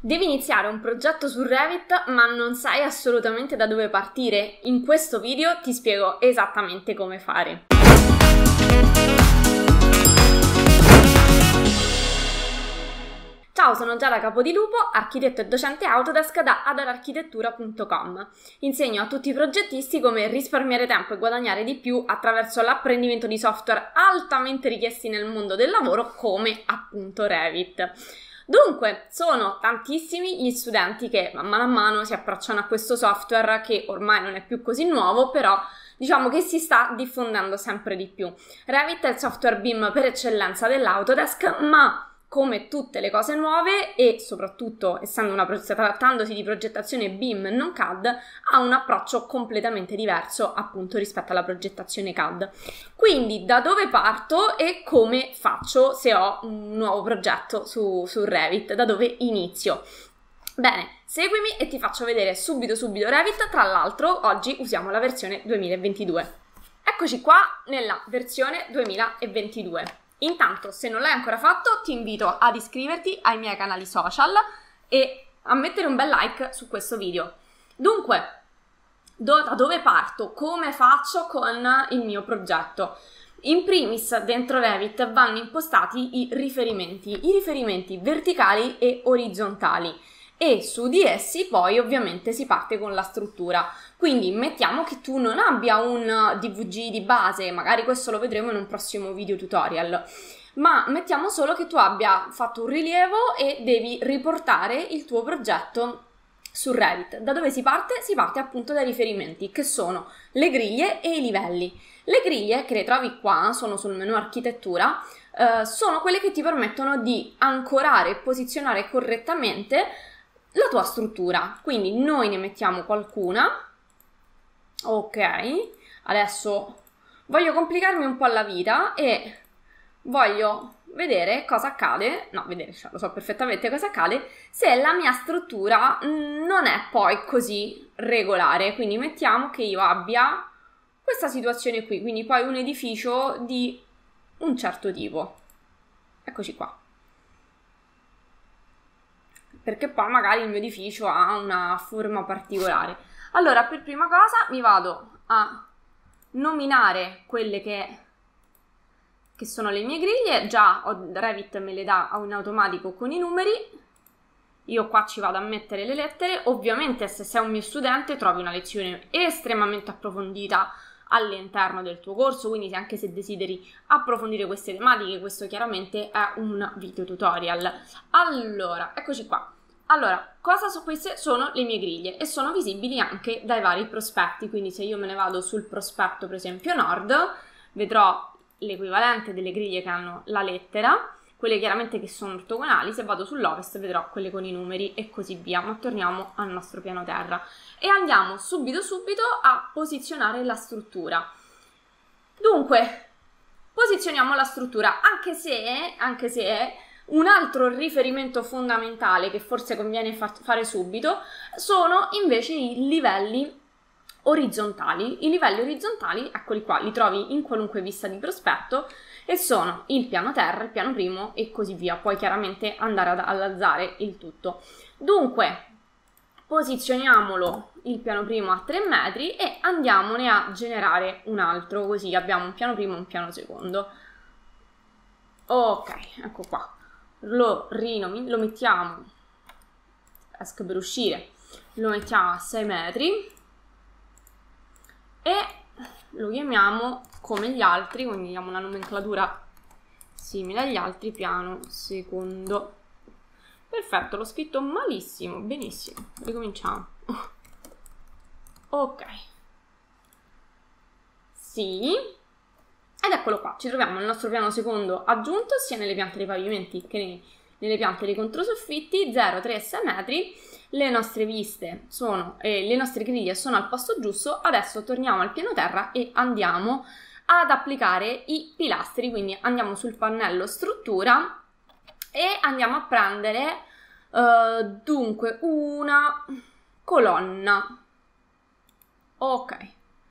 Devi iniziare un progetto su Revit ma non sai assolutamente da dove partire? In questo video ti spiego esattamente come fare. Ciao, sono Giada Capodilupo, architetto e docente Autodesk da adararchitettura.com. Insegno a tutti i progettisti come risparmiare tempo e guadagnare di più attraverso l'apprendimento di software altamente richiesti nel mondo del lavoro come appunto Revit. Dunque, sono tantissimi gli studenti che mano a mano si approcciano a questo software che ormai non è più così nuovo, però diciamo che si sta diffondendo sempre di più. Revit è il software BIM per eccellenza dell'Autodesk, ma come tutte le cose nuove e soprattutto trattandosi di progettazione BIM non CAD, ha un approccio completamente diverso appunto rispetto alla progettazione CAD. Quindi da dove parto e come faccio se ho un nuovo progetto su Revit, da dove inizio? Bene, seguimi e ti faccio vedere subito Revit. Tra l'altro oggi usiamo la versione 2022. Eccoci qua nella versione 2022. Intanto, se non l'hai ancora fatto, ti invito ad iscriverti ai miei canali social e a mettere un bel like su questo video. Dunque, da dove parto? Come faccio con il mio progetto? In primis, dentro Revit vanno impostati i riferimenti verticali e orizzontali. E su di essi poi ovviamente si parte con la struttura. Quindi mettiamo che tu non abbia un DVG di base, magari questo lo vedremo in un prossimo video tutorial, ma mettiamo solo che tu abbia fatto un rilievo e devi riportare il tuo progetto su Revit. Da dove si parte? Si parte appunto dai riferimenti, che sono le griglie e i livelli. Le griglie, che le trovi qua, sono sul menu architettura, sono quelle che ti permettono di ancorare e posizionare correttamente la tua struttura. Quindi noi ne mettiamo qualcuna. Ok, adesso voglio complicarmi un po' la vita e voglio vedere cosa accade, lo so perfettamente cosa accade se la mia struttura non è poi così regolare. Quindi mettiamo che io abbia questa situazione qui, quindi poi un edificio di un certo tipo. Eccoci qua. Perché poi magari il mio edificio ha una forma particolare. Allora, per prima cosa mi vado a nominare quelle che sono le mie griglie. Già Revit me le dà in automatico con i numeri. Io qua ci vado a mettere le lettere. Ovviamente se sei un mio studente trovi una lezione estremamente approfondita all'interno del tuo corso, quindi anche se desideri approfondire queste tematiche, questo chiaramente è un video tutorial. Allora, eccoci qua. Allora, queste sono le mie griglie e sono visibili anche dai vari prospetti, quindi se io me ne vado sul prospetto per esempio nord, vedrò l'equivalente delle griglie che hanno la lettera, quelle chiaramente che sono ortogonali. Se vado sull'ovest vedrò quelle con i numeri e così via, ma torniamo al nostro piano terra e andiamo subito a posizionare la struttura. Dunque, posizioniamo la struttura, anche se un altro riferimento fondamentale che forse conviene fare subito sono invece i livelli orizzontali. I livelli orizzontali, eccoli qua, li trovi in qualunque vista di prospetto e sono il piano terra, il piano primo e così via. Puoi chiaramente andare ad alzare il tutto. Dunque, posizioniamolo il piano primo a 3 metri e andiamone a generare un altro, così abbiamo un piano primo e un piano secondo. Ok, ecco qua. Lo mettiamo, esco per uscire, lo mettiamo a 6 metri e lo chiamiamo come gli altri, quindi diamo una nomenclatura simile agli altri, piano secondo. Perfetto, l'ho scritto malissimo, benissimo, ricominciamo. Ok, sì. Ed eccolo qua, ci troviamo il nostro piano secondo aggiunto sia nelle piante dei pavimenti che nelle piante dei controsoffitti, 0, 3 e 6 metri. Le nostre viste le nostre griglie sono al posto giusto. Adesso torniamo al piano terra e andiamo ad applicare i pilastri, quindi andiamo sul pannello struttura e andiamo a prendere dunque una colonna. Ok.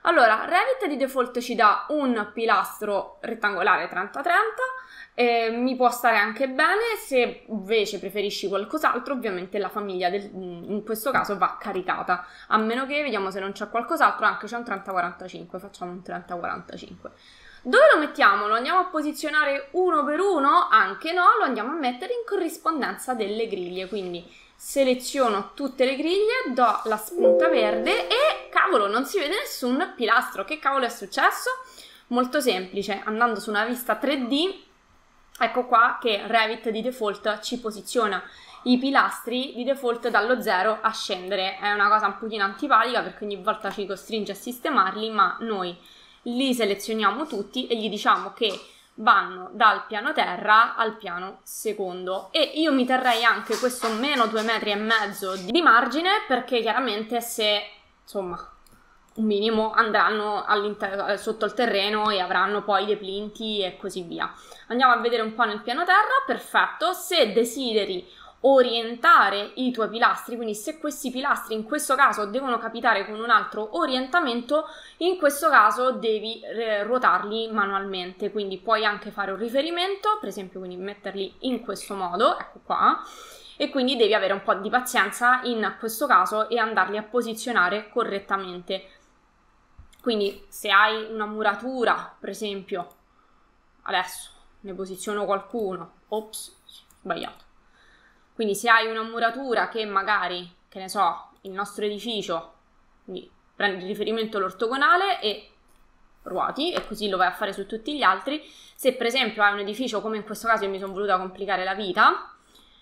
Allora, Revit di default ci dà un pilastro rettangolare 30-30, mi può stare anche bene. Se invece preferisci qualcos'altro, ovviamente la famiglia in questo caso va caricata, a meno che, vediamo se non c'è qualcos'altro, anche c'è un 30-45, facciamo un 30-45. Dove lo mettiamo? Lo andiamo a posizionare uno per uno? Anche no, lo andiamo a mettere in corrispondenza delle griglie, quindi seleziono tutte le griglie, do la spunta verde e cavolo, non si vede nessun pilastro. Che cavolo è successo? Molto semplice, andando su una vista 3D, ecco qua che Revit di default ci posiziona i pilastri di default dallo 0 a scendere. È una cosa un pochino antipatica perché ogni volta ci costringe a sistemarli, ma noi li selezioniamo tutti e gli diciamo che vanno dal piano terra al piano secondo, e io mi terrei anche questo meno 2,5 metri di margine, perché chiaramente se insomma un minimo andranno sotto il terreno e avranno poi dei plinti e così via. Andiamo a vedere un po' nel piano terra. Perfetto. Se desideri orientare i tuoi pilastri, quindi se questi pilastri in questo caso devono capitare con un altro orientamento, in questo caso devi ruotarli manualmente, quindi puoi anche fare un riferimento, per esempio, quindi metterli in questo modo, ecco qua, e quindi devi avere un po' di pazienza in questo caso e andarli a posizionare correttamente. Quindi se hai una muratura, per esempio, adesso ne posiziono qualcuno, ops, sbagliato. Quindi se hai una muratura che magari, che ne so, il nostro edificio, quindi prendi il riferimento l'ortogonale e ruoti, e così lo vai a fare su tutti gli altri. Se per esempio hai un edificio, come in questo caso io mi sono voluta complicare la vita,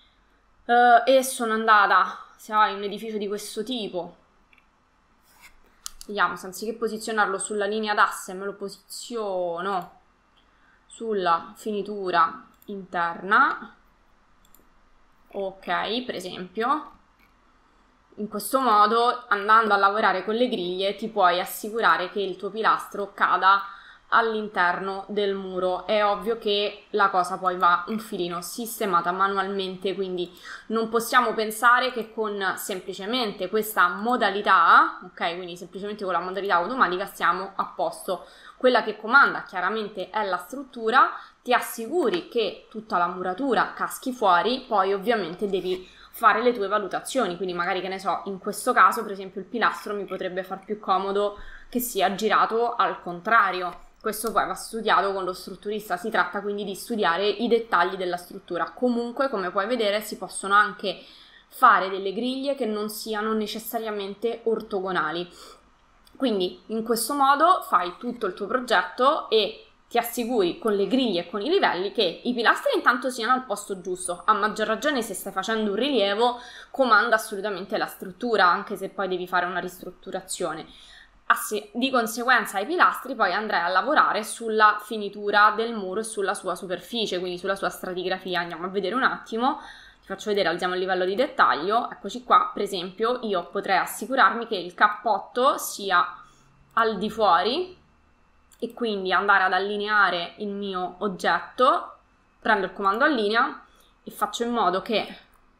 e sono andata, se hai un edificio di questo tipo, vediamo, se anziché posizionarlo sulla linea d'asse me lo posiziono sulla finitura interna, ok, per esempio, in questo modo, andando a lavorare con le griglie, ti puoi assicurare che il tuo pilastro cada all'interno del muro. È ovvio che la cosa poi va un filino sistemata manualmente, quindi non possiamo pensare che con semplicemente questa modalità, ok, quindi semplicemente con la modalità automatica stiamo a posto. Quella che comanda chiaramente è la struttura, ti assicuri che tutta la muratura caschi fuori, poi ovviamente devi fare le tue valutazioni, quindi magari, che ne so, in questo caso per esempio il pilastro mi potrebbe far più comodo che sia girato al contrario. Questo poi va studiato con lo strutturista, si tratta quindi di studiare i dettagli della struttura. Comunque, come puoi vedere, si possono anche fare delle griglie che non siano necessariamente ortogonali. Quindi in questo modo fai tutto il tuo progetto e ti assicuri con le griglie e con i livelli che i pilastri intanto siano al posto giusto. A maggior ragione se stai facendo un rilievo, comanda assolutamente la struttura, anche se poi devi fare una ristrutturazione. Di conseguenza ai pilastri poi andrai a lavorare sulla finitura del muro e sulla sua superficie, quindi sulla sua stratigrafia. Andiamo a vedere un attimo, ti faccio vedere, alziamo il livello di dettaglio. Eccoci qua, per esempio io potrei assicurarmi che il cappotto sia al di fuori e quindi andare ad allineare il mio oggetto. Prendo il comando allinea e faccio in modo che,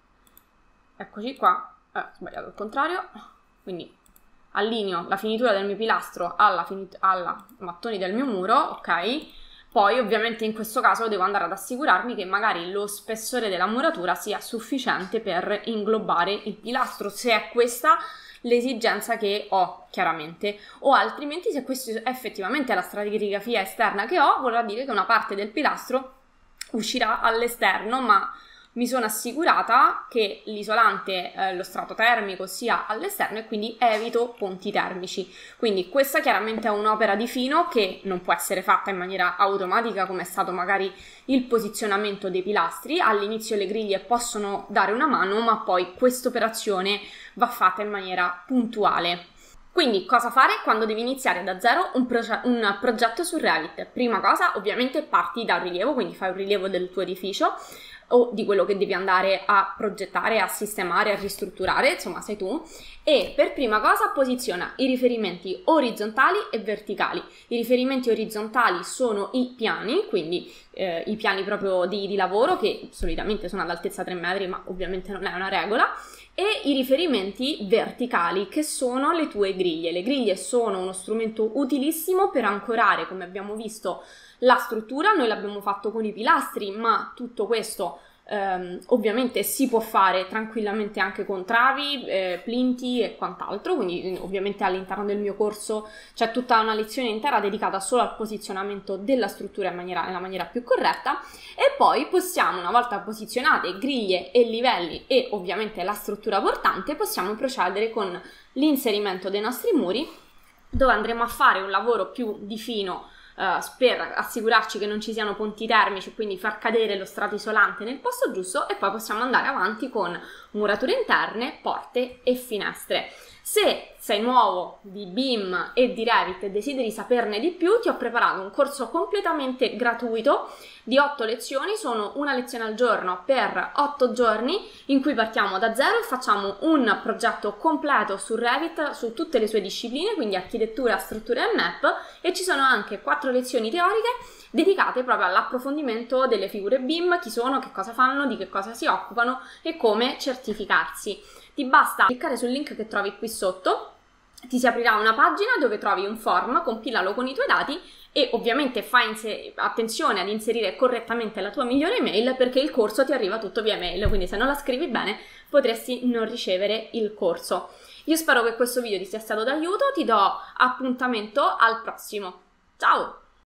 eccoci qua, ho sbagliato il contrario, quindi allineo la finitura del mio pilastro alla mattoni del mio muro, ok? Poi ovviamente in questo caso devo andare ad assicurarmi che magari lo spessore della muratura sia sufficiente per inglobare il pilastro, se è questa l'esigenza che ho, chiaramente, o altrimenti se questa è effettivamente la stratigrafia esterna che ho, vorrà dire che una parte del pilastro uscirà all'esterno, ma mi sono assicurata che l'isolante, lo strato termico sia all'esterno e quindi evito ponti termici. Quindi questa chiaramente è un'opera di fino che non può essere fatta in maniera automatica come è stato magari il posizionamento dei pilastri. All'inizio le griglie possono dare una mano, ma poi questa operazione va fatta in maniera puntuale. Quindi cosa fare quando devi iniziare da zero un progetto su Revit? Prima cosa, ovviamente parti dal rilievo, quindi fai un rilievo del tuo edificio o di quello che devi andare a progettare, a sistemare, a ristrutturare, insomma sei tu, e per prima cosa posiziona i riferimenti orizzontali e verticali. I riferimenti orizzontali sono i piani, quindi i piani proprio di lavoro, che solitamente sono all'altezza 3 metri, ma ovviamente non è una regola, e i riferimenti verticali, che sono le tue griglie. Le griglie sono uno strumento utilissimo per ancorare, come abbiamo visto, la struttura. Noi l'abbiamo fatto con i pilastri, ma tutto questo ovviamente si può fare tranquillamente anche con travi, plinti e quant'altro, quindi ovviamente all'interno del mio corso c'è tutta una lezione intera dedicata solo al posizionamento della struttura nella maniera più corretta. E poi possiamo, una volta posizionate griglie e livelli e ovviamente la struttura portante, possiamo procedere con l'inserimento dei nostri muri, dove andremo a fare un lavoro più di fino per assicurarci che non ci siano ponti termici, quindi far cadere lo strato isolante nel posto giusto, e poi possiamo andare avanti con murature interne, porte e finestre. Se sei nuovo di BIM e di Revit e desideri saperne di più, ti ho preparato un corso completamente gratuito di 8 lezioni. Sono una lezione al giorno per 8 giorni, in cui partiamo da zero e facciamo un progetto completo su Revit, su tutte le sue discipline, quindi architettura, struttura e map, e ci sono anche 4 lezioni teoriche dedicate proprio all'approfondimento delle figure BIM, chi sono, che cosa fanno, di che cosa si occupano e come certificarsi. Ti basta cliccare sul link che trovi qui sotto, ti si aprirà una pagina dove trovi un form, compilalo con i tuoi dati e ovviamente fai attenzione ad inserire correttamente la tua migliore email, perché il corso ti arriva tutto via mail, quindi se non la scrivi bene potresti non ricevere il corso. Io spero che questo video ti sia stato d'aiuto, ti do appuntamento al prossimo. Ciao!